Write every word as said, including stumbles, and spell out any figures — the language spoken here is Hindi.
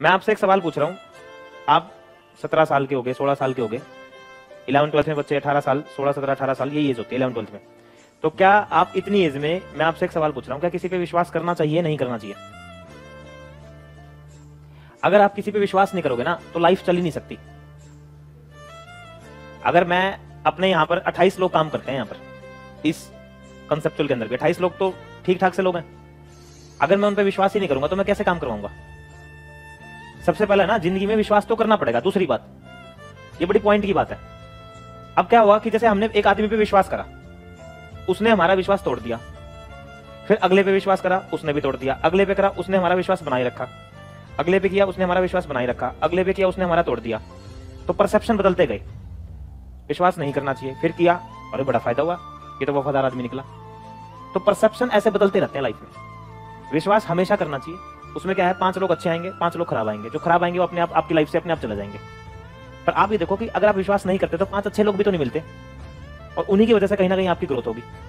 मैं आपसे एक सवाल पूछ रहा हूं, आप सत्रह साल के हो गए, सोलह साल के हो गए, इलेवन ट्वेल्थ में बच्चे अठारह साल, सोलह सत्रह अठारह साल यही एज होती है इलेवन ट्वेल्थ में। तो क्या आप इतनी एज में, मैं आपसे एक सवाल पूछ रहा हूं, क्या किसी पे विश्वास करना चाहिए नहीं करना चाहिए? अगर आप किसी पे विश्वास नहीं करोगे ना तो लाइफ चल ही नहीं सकती। अगर मैं अपने यहां पर अट्ठाईस लोग काम करते हैं, यहां पर इस कंसेप्चुअल के अंदर भी अट्ठाईस लोग तो ठीक ठाक से लोग हैं, अगर मैं उन पे विश्वास ही नहीं करूंगा तो मैं कैसे काम करवाऊंगा? सबसे पहले ना जिंदगी में विश्वास तो करना पड़ेगा। दूसरी बात, ये बड़ी पॉइंट की बात है। अब क्या हुआ कि जैसे हमने एक आदमी पे विश्वास करा, उसने हमारा विश्वास तोड़ दिया, फिर अगले पे विश्वास करा, उसने भी तोड़ दिया, अगले पे करा, उसने हमारा विश्वास बनाए रखा, अगले पे किया, उसने हमारा विश्वास बनाए रखा, अगले पे किया, उसने हमारा तोड़ दिया। तो परसेप्शन बदलते गए, विश्वास नहीं करना चाहिए, फिर किया, अरे बड़ा फायदा हुआ, ये तो वफादार आदमी निकला। तो परसेप्शन ऐसे बदलते रहते हैं लाइफ में। विश्वास हमेशा करना चाहिए। उसमें क्या है, पांच लोग अच्छे आएंगे, पांच लोग खराब आएंगे, जो खराब आएंगे वो अपने आप आपकी लाइफ से अपने आप चले जाएंगे। पर आप ये देखो कि अगर आप विश्वास नहीं करते तो पांच अच्छे लोग भी तो नहीं मिलते, और उन्हीं की वजह से कहीं ना कहीं आपकी ग्रोथ होगी।